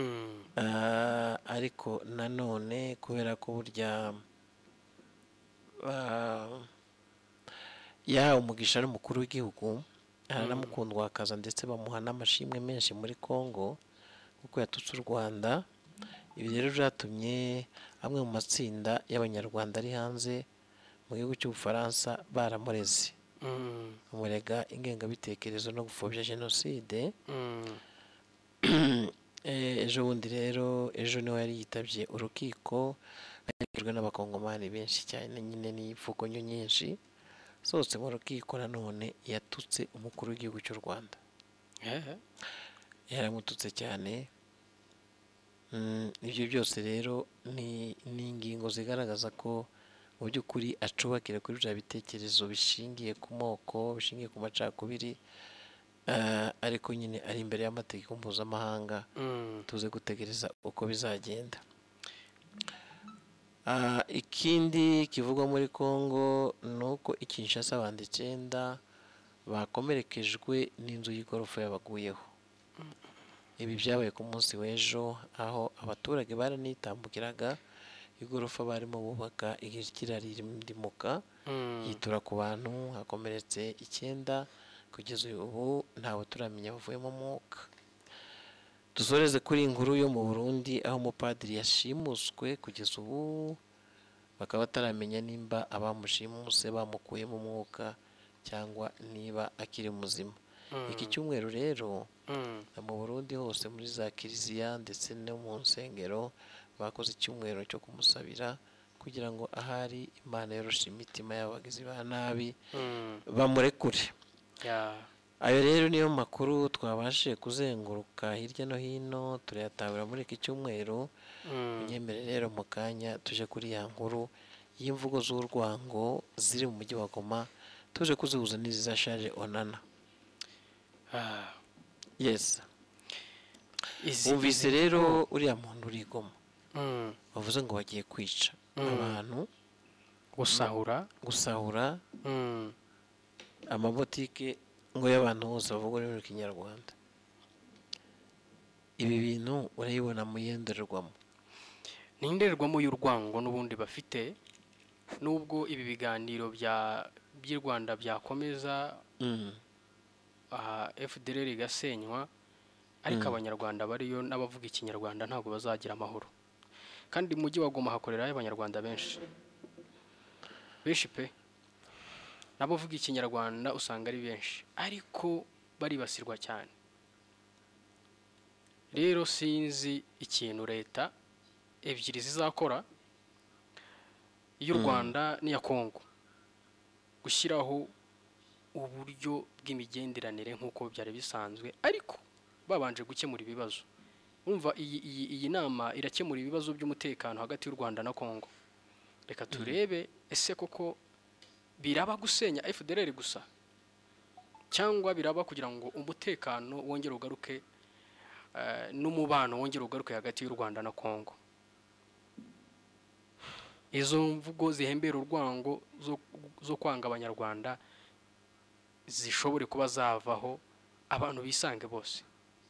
ariko nanone kubera ko burya yahawe umugisha n'umukuru w'igihugu, aranamukundwa akaza, ndetse bamuha n'amashimwe menshi muri Kongo kuko yatutse u Rwanda. ibi rero byatumye amwe mu matsinda y'abanyarwanda ari hanze mu gihugu cy'ubufaransa baramureze bamurega ingengabitekerezo no gupfobya jenoside. Ejo bundi rero niwe yari yitabye urukiko agejejwe n'abakongomani benshi cyane nyine n'ipfukonyo nyinshi sohotse mu rukiko nanone yatutse umukuru w'igihugu cy'u Rwanda yaramututse cyane. Ibyo byose rero ni ingingo zigaragaza ko mu by'ukuri acubakira kuri bya bitekerezo bishingiye ku moko bishingiye ku macakubiri ariko nyine ari imbere y'amategeko mpuzamahanga tuze gutegereza uko bizagenda. Ikindi kivugwa muri Congo ni uko i Kinshasa abantu 9 bakomerekejwe n'inzu y'igorofa yabaguyeho. Ibi byabaye ku munsi w'ejo aho abaturage baranitambukiraga igorofa barimo bubaka kirarimuka yitura ku bantu hakomeretse 9 kugeza ubu ntawe turamenya bavuyemo umwuka. Dusoreze kuri inkuru yo mu Burundi aho umupadiri yashimuswe kugeza ubu bakaba bataramenya nimba abamushimuse bamukuyemo umwuka cyangwa niba akiri muzima. Iki cyumweru rero mu Burundi hose muri za kiliziya ndetse no mu nsengero bakoze icyumweru cyo kumusabira kugira ngo ahari Imana yoroshe imitima y'abagizi ba nabi bamurekure. Ayo rero niyo makuru twabashije kuzenguruka hirya no hino turayatahura muri iki cyumweru. Munyemere rero mu kanya tuje kuri ya nkuru y'imvugo z'urwango ziri mu mujyi wa Goma tuje kuzihuza n'izashaje Onana. Yes. Umvise rero uriya muntu uri Goma bavuze ngo bagiye kwica abantu gusahura amabotike ngo y'abantu bose bavuga ururimi rw'ikinyarwanda. Ibi bintu urayibona mu yenderwamo ni indererwamo y'urwango n'ubundi bafite nubwo ibi biganiro by'i Rwanda byakomeza FDLR igasenywa ariko abanyarwanda bariyo n'abavuga ikinyarwanda ntabwo bazagira amahoro. Kandi mu mujyi wa Goma hakorera abanyarwanda benshi pe n'abavuga ikinyarwanda usanga ari benshi ariko baribasirwa cyane. Rero sinzi ikintu leta ebyiri zizakora y'u Rwanda n'iya Kongo gushyiraho uburyo bw'imigenderanire nk'uko byari bisanzwe ariko babanje gukemura ibibazo. Urumva iyi nama irakemura ibibazo by'umutekano hagati y'u Rwanda na Kongo. Reka turebe ese koko biraba gusenya FDLR gusa cyangwa biraba kugira ngo umutekano wongere ugaruke n'umubano wongere ugaruke hagati y'u Rwanda na Kongo. Izo mvugo zihembera urwango zo kwanga abanyarwanda zishobore kuba zavaho abantu bisange bose.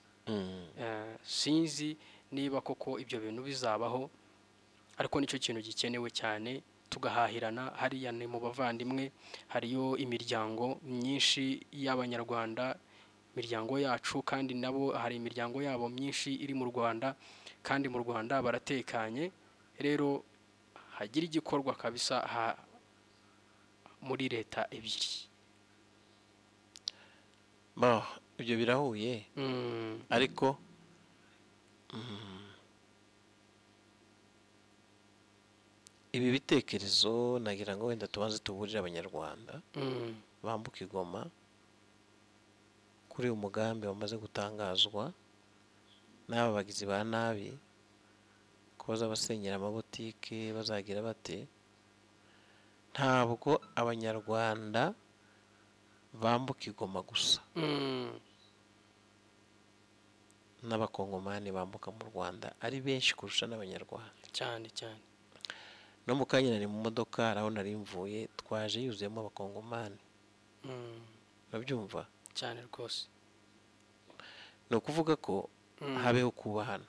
Sinzi niba koko ibyo bintu bizabaho ariko nicyo kintu gikenewe cyane tugahahirana. Hariya ni mu bavandimwe hariyo imiryango myinshi y'abanyarwanda imiryango yacu kandi nabo hari imiryango yabo myinshi iri mu Rwanda kandi mu Rwanda baratekanye. Rero hagira igikorwa kabisa muri leta ebyiri. Ibyo birahuye ariko ibi bitekerezo nagira ngo wenda tubanze tuburire abanyarwanda bambuka Goma kuri uyu mugambi wamaze gutangazwa n'aba bagizi ba nabi ko bazabasenyera amabotike bazagira bate. Ntabwo abanyarwanda bambuka Goma gusa n'abakongomani bambuka mu Rwanda ari benshi kurusha n'abanyarwanda cyane. No mu kanya nari mu modoka araho nari mvuye twaje yuzuyemo abakongomani. Urabyumva cyane rwose. ni ukuvuga ko habeho kubahana.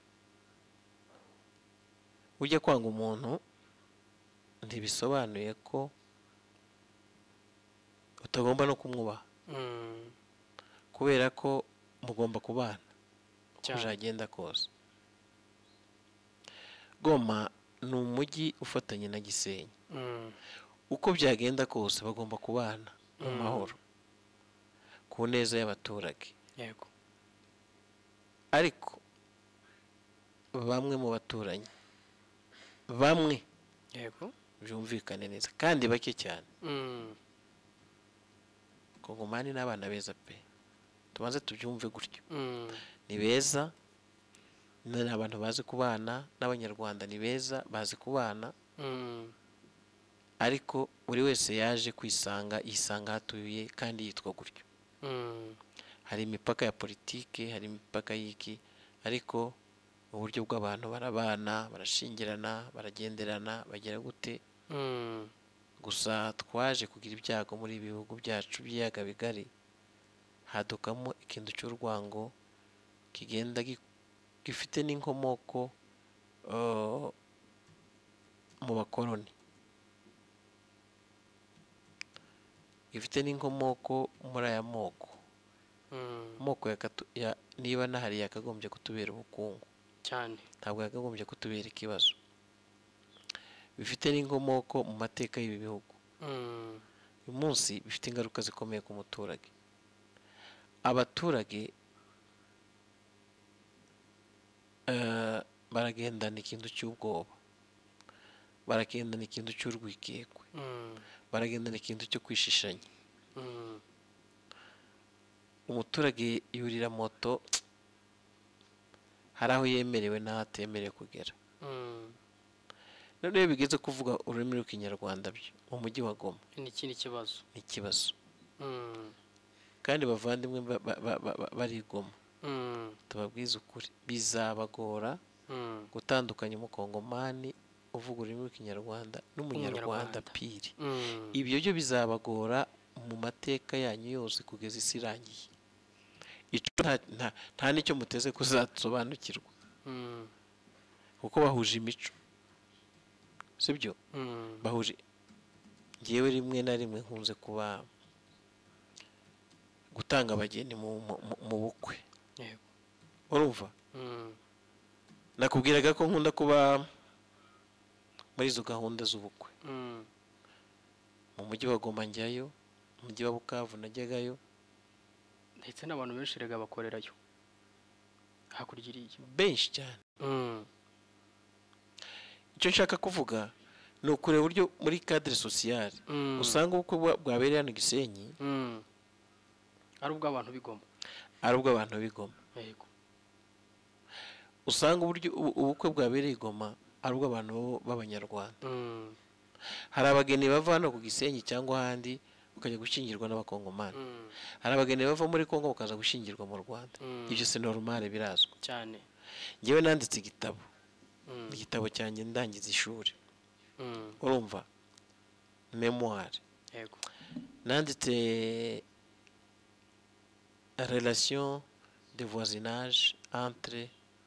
Ujya kwanga umuntu ntibisobanuye ko utagomba no kumwubaha kubera ko mugomba kubana uko byagenda kose. Goma ni umujyi ufatanye na Gisenyi. Mm. Uko byagenda kose bagomba kubana mu mahoro ku neza y'abaturage. Yego. Ariko bamwe mu baturanyi, bamwe Yego. byumvikane neza kandi bake cyane, Mm. Kongomani n'abana beza pe, tubanze tubyumve gutyo, Mm. ni beza, ni abantu bazi kubana, n'abanyarwanda ni beza bazi kubana, Mm. ariko buri wese yaje kwisanga yisanga hatuye kandi yitwa gutyo. Mm. Hari imipaka ya politike, hari imipaka y'iki, ariko uburyo bw'abantu barabana, barashingirana, baragenderana, bagera gute. Mm. Gusa twaje kugira ibyago muri ibi bihugu byacu by'ibiyaga bigari, hadukamo ikintu cy'urwango kigenda gifite n'inkomoko mu bakoloni, gifite n'inkomoko muri aya moko. Mm. Amoko niba nahari yakagombye kutubera ubukungu, Cyane. ntabwo yakagombye kutubera ikibazo. Bifite n'inkomoko mu mateka y'ibi bihugu. Mm. Uyu munsi bifite ingaruka zikomeye ku muturage. Abaturage baragendana ikintu cy'ubwoba, baragendana ikintu cy'urwikekwe, Mm. baragendana ikintu cyo kwishishanya. Mm. Umuturage yurira moto, hari aho yemerewe n'aho atemerewe kugera. Mm. None iyo bigeze kuvuga ururimi rw'ikinyarwanda byo mu mujyi wa Goma Ni ikindi kibazo. ni ikibazo. Mm. Kandi bavandimwe bari i Goma, Mm. tubabwize ukuri, bizabagora Mm. gutandukanya umukongomani uvuga ururimi rw'ikinyarwanda n'umunyarwanda Umunyarwanda. piri. Mm. Ibyo byo bizabagora mu mateka yanyu yose kugeza isi irangiye. Ico nta n'icyo muteze kuzasobanukirwa, Mm. kuko bahuje imico, sibyo? Mm. Bahuje. Ngewe rimwe na rimwe nkunze kuba gutanga abageni mu bukwe, Yego. urumva? Mm. Nakubwiraga ko nkunda kuba muri izo gahunda z'ubukwe. Mm. Mu mujyi wa Goma njyayo, mu mujyi wa Bukavu najyagayo, Ndetse n'abantu benshi rega bakorerayo hakurya iriya. benshi cyane. Mm. Icyo nshaka kuvuga ni ukureba uburyo muri cadre sociale Mm. usanga ubukwe bwabereye hano Gisenyi Mm. Ari ubw'abantu b'Igoma. ari ubw'abantu b'Igoma. Yego. Usanga uburyo ubukwe bwabereye i Goma ari ubw'abantu b'abanyarwanda. Mm. Hari abageni bava hano ku Gisenyi cyangwa ahandi bakajya gushyingirwa n'abakongomani. Mm. Hari abageni bava muri Kongo bakaza gushyingirwa mu Rwanda. Mm. Ibyo c'est normal, birazwi. Cyane. Ngewe nanditse igitabo, Mm. igitabo cyanjye ndangiza ishuri, Mm. urumva, memoire. Yego. Nanditse relation de voisinage entre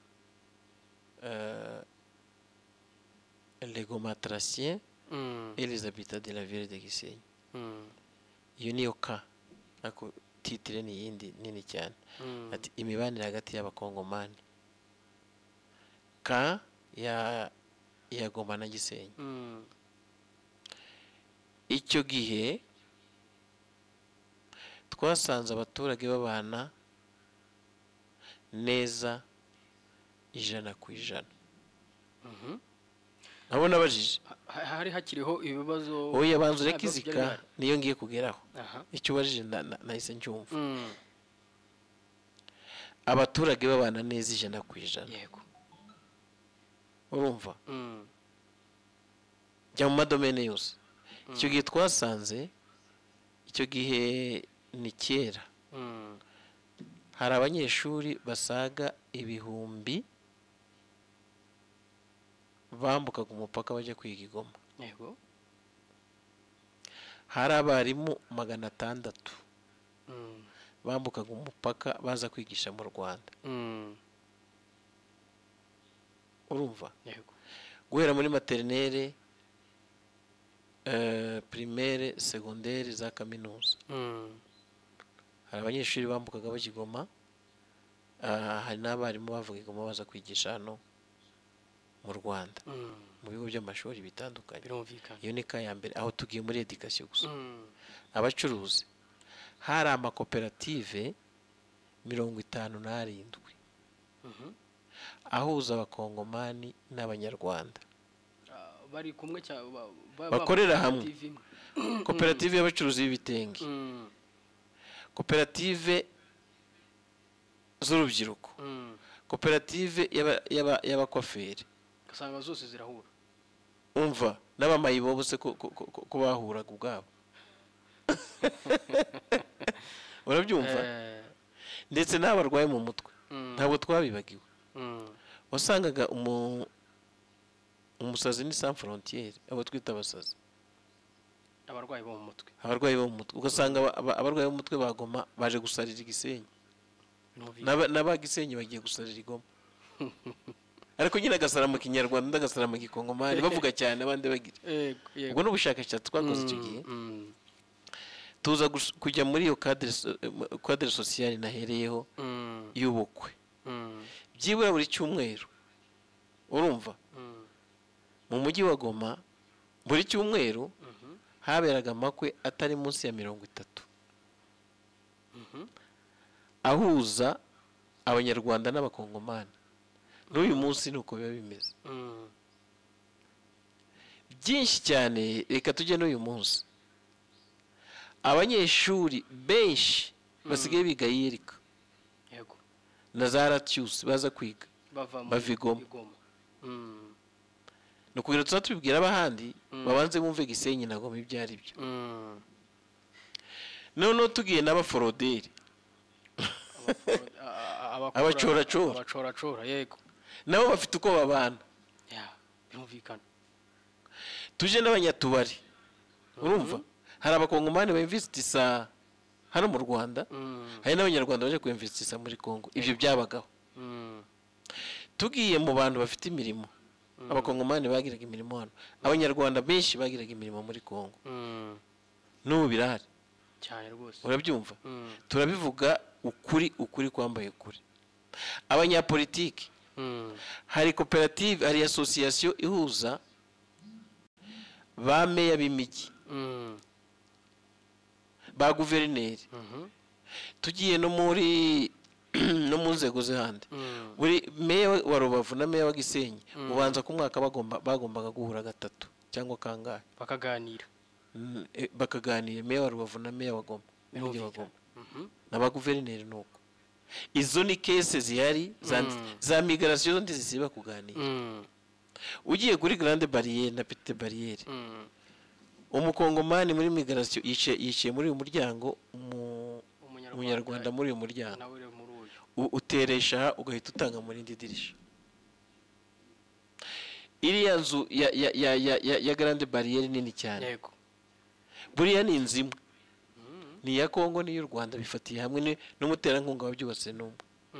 les Gomatraciens Mm. et les habitants de la ville de Gisenyi. Mm. Iyo niyo ka, ariko titire ni yindi nini cyane. Mm. Ati imibanire hagati y'abakongomani. Ka ya Goma na Gisenyi. Mm. Icyo gihe twasanze abaturage babana neza 100%. Mhm. Nabo nabajije, Hari hakiriho ibibazo. oya banzu nta reka bibazo byari izika bihari. niyo ngiye kugeraho. Aha. Icyo ubajije nahise ncyumva. Mm. Abaturage babana neza 100%. Yego. Urumva? Mm. Jya mu madomene yose. Icyo gihe twasanze, icyo gihe ni kera, Mm. hari abanyeshuri basaga 1000 bambukaga umupaka bajya kwiga i Goma. Yego. Hari abarimu 600 Mm. bambukaga umupaka baza kwigisha mu Rwanda. Mm. Urumva? Yego. Guhera muri maternelle, primaire, secondaire, za kaminuza. Mm. Hari abanyeshuri bambukaga bajya i Goma, hari n'abarimu bavuga i Goma baza kwigisha hano mu Rwanda mu bigo by'amashuri bitandukanye. birumvikana. Iyo ni ka ya mbere, aho tugiye muri education gusa. Abacuruzi hari amakoperative 57 ahuza abakongomani n'abanyarwanda bari kumwe bakorera hamwe. Koperative y'abacuruzi b'ibitenge, koperative z'urubyiruko, koperative y'abakwaferi, ugasanga zose zirahura. umva n'abamayibo bose ko bahuraga ubwabo. Urabyumva? Ndetse n'abarwaye mu mutwe ntabwo twabibagiwe. Wasangaga umusazi ni sans frontière, abo twita abasazi, abarwayi bo mu mutwe, abarwayi bo mu mutwe. Ugasanga abarwayi bo mu mutwe bagoma baje gusarira Gisenyi, n'abagisenyi bagiye gusarira Igoma. Ariko nyine agasara mu Kinyarwanda ndagasara mu Gikongomani bavuga cyane abandi bagira. Ubwo n'ubushakashatsi twakoze icyo gihe tuza kujya muri iyo cadre social nahereyeho y'ubukwe. Byibura buri cyumweru, urumva, mu mujyi wa Goma buri cyumweru haberaga amakwe atari munsi ya 30 ahuza abanyarwanda n'abakongomani. N'uyu munsi nuko biba bimeze byinshi cyane. Reka tujye n'uyu munsi, abanyeshuri benshi basigaye biga Yerika na za Ratius baza kwiga bava Igoma. Ni ukugira tuza tubibwira abahandi babanze bumve Gisenyi na Goma ibyo ari byo. Noneho tugiye n'abaforoderi, abacoracora, yego, nabo bafite uko babana. birumvikana. Tuje n'abanyatubari, urumva, hari abakongomani bainvestisa hano mu Rwanda, hari n'abanyarwanda baje kuinvestisa muri Kongo. Ibyo byabagaho. Tugiye mu bantu bafite imirimo, abakongomani bagiraga imirimo hano, abanyarwanda benshi bagiraga imirimo muri Kongo. N'ubu birahari cyane rwose. Urabyumva? Turabivuga ukuri kwambaye ukuri. Abanyapolitiki, hari koperative, hari association ihuza ba meya b'imijyi, ba guverineri. Tugiye no mu nzego z'ahandi, buri meya wa Rubavu na meya wa Gisenyi ubanza ku mwaka bagombaga guhura gatatu cyangwa kangahe bakaganira, meya wa Rubavu na meya wa Goma n'umujyi wa Goma n'aba guverineri. Nuko izo ni kese zihari za migration ndi zisiba kuganira. Ugiye kuri Grande Barriere na Petite Barriere, umukongomani muri migration yicaye muri uyu muryango, umunyarwanda muri uyu muryango, uteresha ugahita utanga muri indi dirisha. Iriya nzu ya Grande Barriere nini cyane, buriya ni inzu imwe, ni iya Kongo n'iy'u Rwanda bifatiye hamwe, n'umuterankunga wabyubatse n'umwe.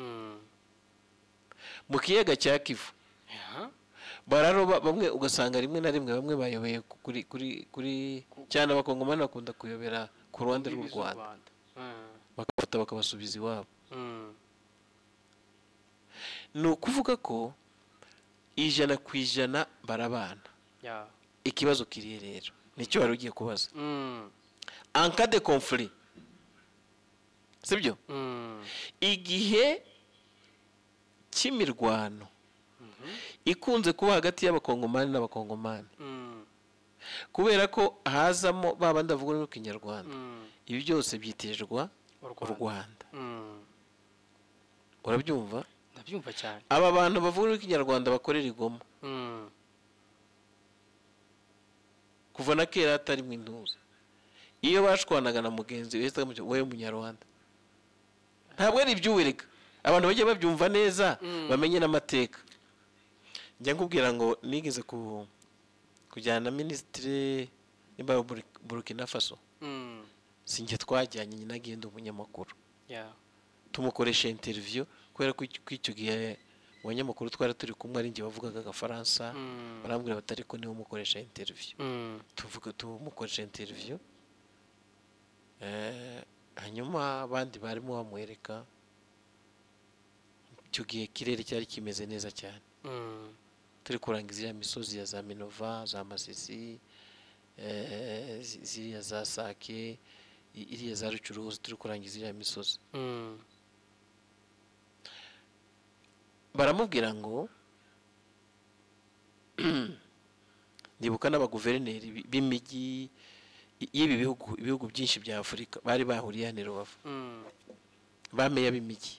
Mu kiyaga cya Kivu bararoba, bamwe ugasanga rimwe na rimwe bamwe bayobeye kuri cyane abakongomani bakunda kuyobera ku ruhande rw'u Rwanda, bakafata bakabasubiza iwabo. Ni ukuvuga ko 100% barabana. Ikibazo kiri rero nicyo wari ugiye kubaza, en cas de conflit, sibyo? Igihe cy'imirwano ikunze kuba hagati y'abakongomani n'abakongomani, kubera ko hazamo baba ndavuga mu Kinyarwanda, ibi byose byitirirwa u Rwanda. Urabyumva? Ndabyumva cyane. Aba bantu bavuga mu Kinyarwanda bakorera Igoma kuva na kera atari mu intuza. Iyo bashwanaga na mugenzi we Munyarwanda, ntabwo ari iby'uwereka, abantu bajye babyumva neza, bamenye n'amateka. Njya nkubwira ngo nigeze kujyana na ministre nimba Burkina Faso, sinjye twajyanye, nyina agenda umunyamakuru, tumukoresha interview, kubera ko icyo gihe abanyamakuru twari turi kumwe ari njye bavugaga agafaransa, barambwira batari ko niwe umukoresha interview. Tumukoresha interview, hanyuma abandi barimo bamwereka. Icyo gihe ikirere cyari kimeze neza cyane, turi kurangiza iriya misozi ya za Minova, za Masisi, ziriya za Sake, iriya za Rucuruzi, turi kurangiza iriya misozi. Baramubwira ngo ndibuka n'abaguverineri b'imijyi y'ibi ibihugu byinshi bya Afurika bari bahuriye hano i Rubavu, bameya b'imijyi,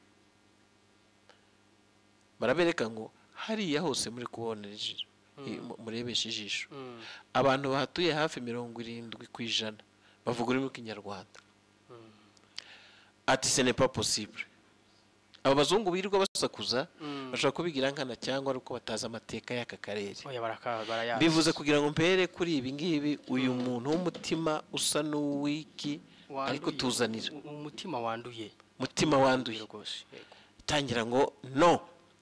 barabereka ngo hariya hose muri kubonera ijisho, murebesha ijisho, abantu bahatuye hafi 70% bavuga ururimi rw'ikinyarwanda. Ati ce n'est pas possible. Aba bazungu birirwa basakuza bashaka kubigira nkana cyangwa ari uko batazi amateka y'aka karere. Bivuze kugira ngo mpere kuri ibi ngibi, uyu muntu w'umutima usa n'uwiki ariko tuzanira umutima wanduye, mutima wanduye tangira ngo no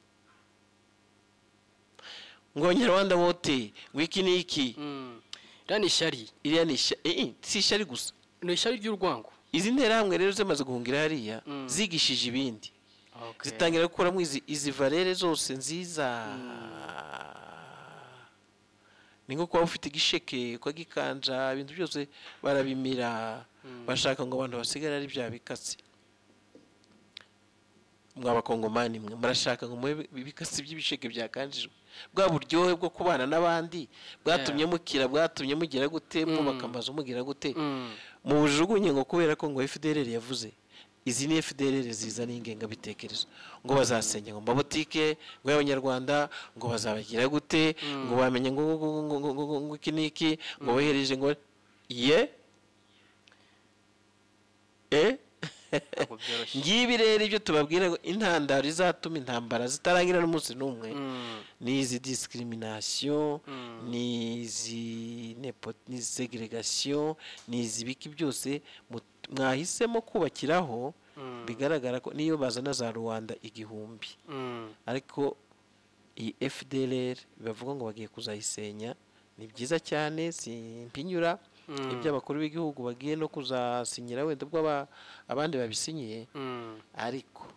ngo Nyarwanda wote wiki niki rani shari iriya ni si shari gusa, no shari ry'urwango. Izi ntera hamwe rero zamaze guhungira hariya zigishije ibindi, zitangira gukora mu izi valere zose nziza. Ni nko kuba ufite igisheke kwa gikanja, ibintu byose barabimira, bashaka ngo abantu basigare ari bya bikatsi. Mw'abakongomani mwe murashaka ngo bikatsi by'ibisheke byakanjijwe, bwa buryohe bwo kubana n'abandi bwatumye mukira, bwatumye mugira gute, mwubaka amazu mugira gute, mu bujugunye ngo kubera ko ngo FDLR yavuze. Izi ni FDLR ziza n'ingenga bitekerezo ngo bazasenya ngo mabotike ngo y'Abanyarwanda, ngo bazabagira gute, ngo bamenye ngo iki niki, ngo bohereje ngo ngibi rero ibyo tubabwira ngo intandaro izatuma intambara zitarangira n'umunsi n'umwe ni izi discrimination, ni izi segregation, ni izi biki byose mwahisemo kubakiraho. Bigaragara ko niyo bazana za Rwanda 1000 ariko iyi FDLR bavuga ngo bagiye kuzayisenya, ni byiza cyane, simpinyura ibyo abakuru b'igihugu bagiye no kuzasinyira wenda ubwo abandi babisinyiye, ariko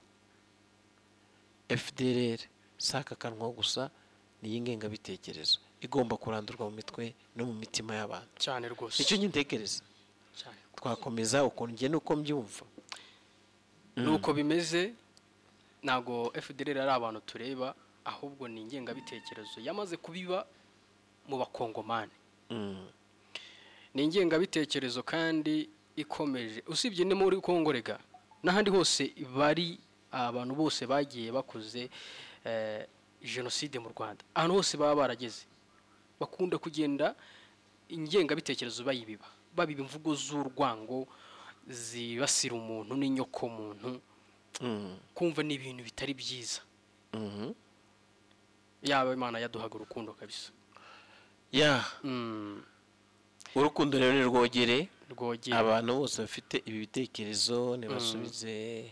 FDLR saka kanwa gusa ni y'ingenga bitekerezo igomba kurandurwa mu mitwe no mu mitima y'abantu cyane rwose. Icyo ngintekereza twakomeza uko ngiye nuko mbyumva nuko bimeze. Nago FDLR ari abantu tureba, ahubwo ni ingenga bitekerezo yamaze kubiba mu bakongomani. Ni ingenga bitekerezo kandi ikomeje, usibye ne muri Kongo rega n'ahandi hose bari abantu bose bagiye bakoze genocide mu Rwanda, ahantu hose baba barageze bakunda kugenda ingenga bitekerezo bayibiba imvugo z'urwango zibasira umuntu n'inyoko muntu, kumva ni ibintu bitari byiza. Yaba Imana yaduhaga urukundo kabisa. Urukundo rero ni rwogere abantu bose bafite ibi bitekerezo, nibasubize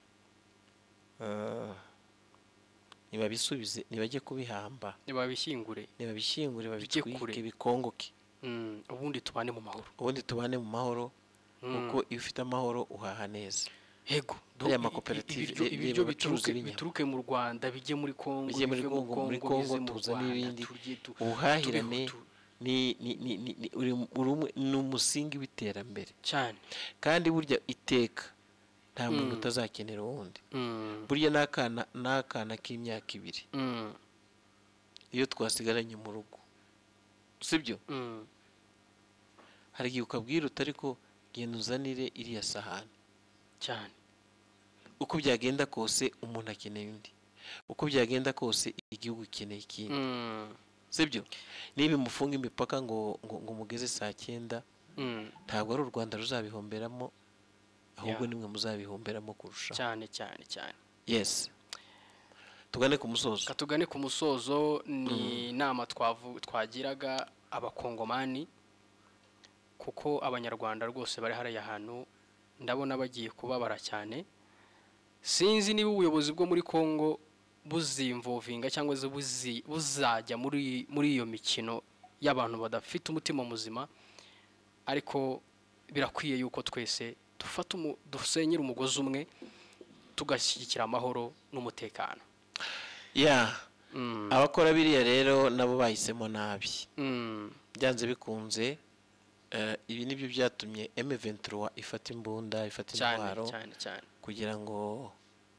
nibabisubize, nibajye kubihamba, nibabishyingure babitwike bikongoke, ubundi tubane mu mahoro, kuko iyo ufite amahoro uhaha neza. Yego, aya makoperative ibyo bituruke mu Rwanda bijye muri Kongo, muri Kongo tuzana ibindi. Ubuhahirane ni umusingi w'iterambere cyane, kandi burya iteka nta muntu utazakenera uwundi. Burya n'akana k'imyaka 2 iyo twasigaranye mu rugo, sibyo, hari igihe ukabwira utari ko genda uzanire iriya sahani cyane. Uko byagenda kose umuntu akeneye undi, uko byagenda kose igihugu ikeneye ikindi, sibyo. Niba mufunga imipaka ngo mugeze saa 9, ntabwo ari u Rwanda ruzabihomberamo, ahubwo nimwe muzabihomberamo kurusha cyane. Yes, tugane ku musozo. Ni inama twagiraga abakongomani, kuko abanyarwanda rwose bari hariya hantu ndabona bagiye kubabara cyane. Sinzi niba ubuyobozi bwo muri Kongo buzimvovinga cyangwa buzajya muri iyo mikino y'abantu badafite umutima muzima, ariko birakwiye yuko twese dusenyera umugozi umwe tugashyigikira amahoro n'umutekano. abakora biriya rero nabo bahisemo nabi byanze bikunze. Ibi nibyo byatumye M23 ifata imbunda, ifata intwaro kugira ngo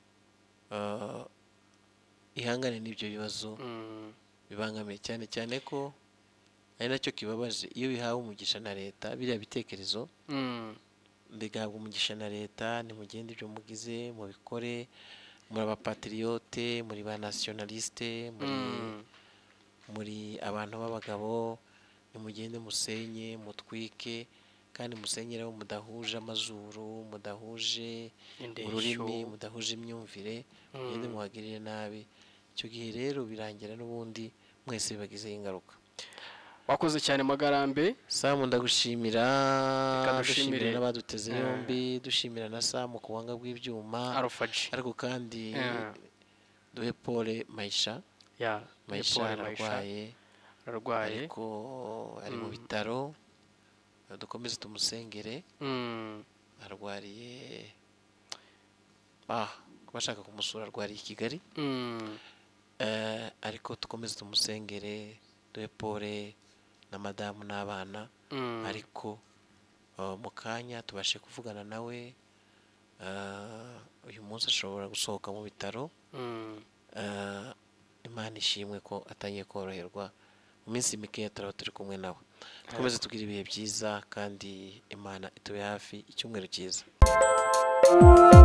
ihangane n'ibyo bibazo bibangamiye, cyane cyane ko ari nacyo kibabaje iyo bihawe umugisha na leta. Biriya bitekerezo bigahabwa umugisha na leta, nimugende ibyo mugize mubikore, muri abapatriote, muri ba nationaliste, muri abantu b'abagabo, nimugende musenye mutwike, kandi musenyere abo mudahuje amazuru, mudahuje ururimi, mudahuje imyumvire, mugende muhagirire nabi. Icyo gihe rero birangira n'ubundi mwese bibagizeho ingaruka. Wakoze cyane Magarambe. Samu ndagushimira, dushimira n'abaduteze yombi, dushimira na Samu ku buhanga bw'ibyuma, ariko kandi duhe Paul Maisha. Maisha ararwaye ariko ari mu bitaro, dukomeze tumusengere. Arwariye bashaka kumusura, arwariye i Kigali, ariko dukomeze tumusengere, duhe Paul na madamu n'abana, ariko mu kanya tubashe kuvugana nawe. Uyu munsi ashobora gusohoka mu bitaro. Imana ishimwe ko atangiye koroherwa, mu minsi mikeya turaba turi kumwe nawe. Dukomeze tugira ibihe byiza kandi Imana itube hafi. Icyumweru cyiza.